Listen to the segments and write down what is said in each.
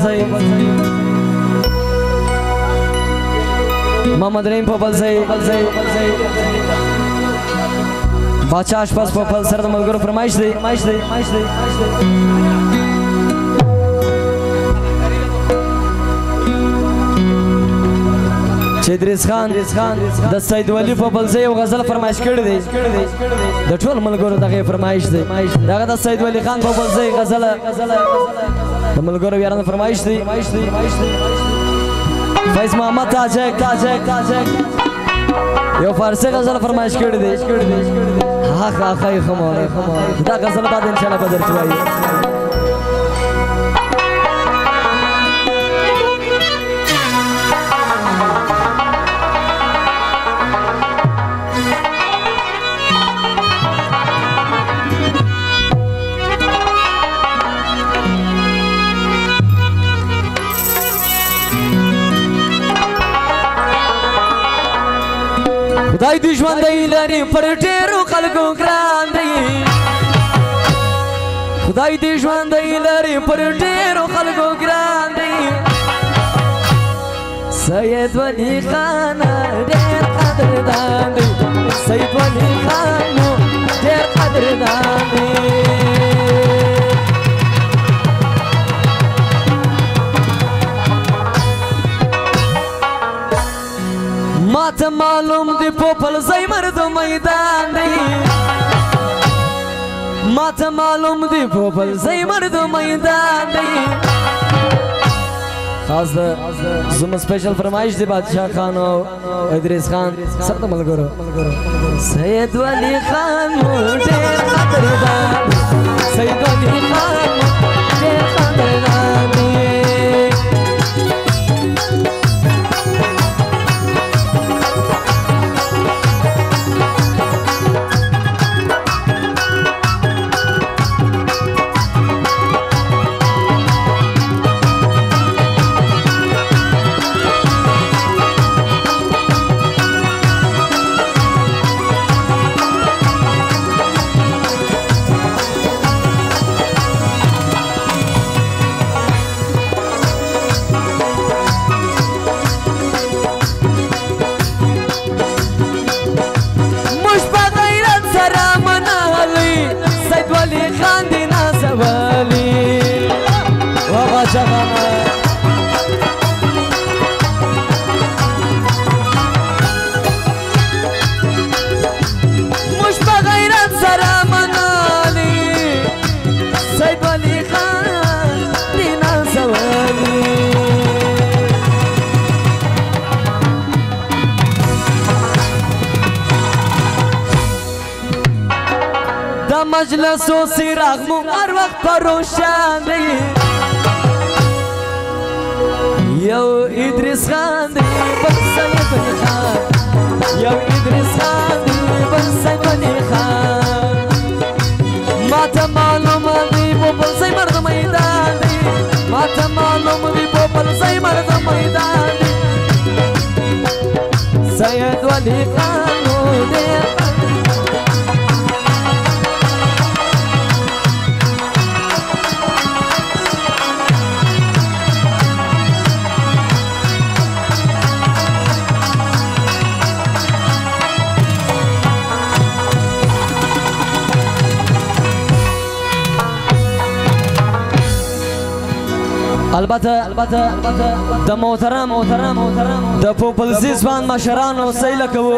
मोहम्मद रहीम पोपल से बादशाह आशपास पोपल सर मलगुर फरमाइश दे इद्रिस खान द सैयद वली पोपल से वो गजल फरमाइश कर दे द ठोल मलगुर दगे फरमाइश दे दगा द सैयद वली खान पोपल से गजल द मलगुर यार फरमाइश दे फैज मोहम्मद ताजक यो फारसी गजल फरमाइश कर दे हाँ खाई खमोर दा गजल बाद इंशाल्लाह बदर चुवाई खुदाई दुश्मन दई लरी पर ढेरों खलकों ग्रान दई खुदाई दुश्मन दई लरी पर ढेरों खलकों ग्रान दई सैयद वली खान ढेर कदरदान दई सैयद वली खान ढेर कदरदान दई मात मालूम दी पोपल सही मर्द मैदान दी मात मालूम दी पोपल सही मर्द मैदान दी खास जुम स्पेशल फरमाइश दी बादशाह खान और इद्रिस खान सब तो मल करो सैयद वली खान ढेर कदरदान सैयद वली खान ढेर कदरदान मजलसो सिराग मु हर वक्त परोशान दे यो इद्रिस खान दे बन सैयद वली खान यो इद्रिस खान दे बन सैयद वली खान माता मालूम दी पोपल सही मर्द मैदान दे माता मालूम दी पोपल सही मर्द मैदान दे सैयद वली खान दे البته د محترم د پوپل زیزوان مشرانو سیله کوو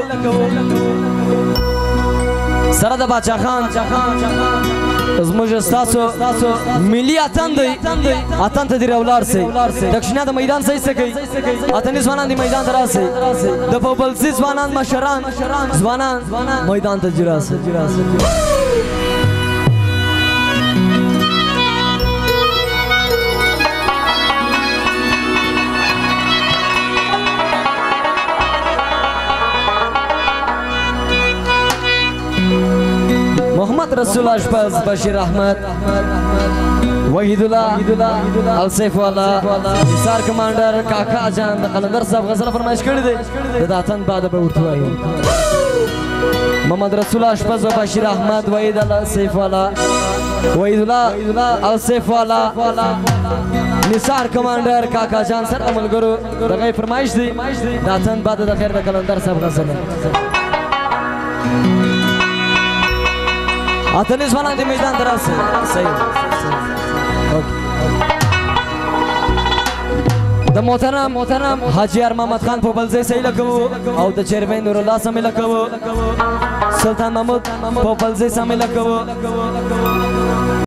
سره د باچا خان زموږ ستاسو ملي اتن دی اتن ته دی راولار سي دښنه د میدان سي سکی اتنې ځوانان دی میدان ته راسي د پوپل زیزوانان مشران ځوانان میدان ته جراسي محمد رسول اشپز بشیر احمد وحید الله السیف والا حصار کمانډر کاکا جان د قلندر صاحب غزل فرمایش کړی دی د داتن بعد به ورته وایي محمد رسول اشپز بشیر احمد وحید الله السیف والا وحید الله السیف والا निसार कमांडर काका जान सर अमल गुरु दगाई फरमाइश दी दातन बाद द खैर द कलंदर सब गसन अतनिस वाला दी मैदान दरास सही ओके द मोहतरम हाजी यार मोहम्मद खान पोपल से सही लगो और द चेयरमैन नूरुल्लाह समे लगो सुल्तान महमूद पोपल से समे लगो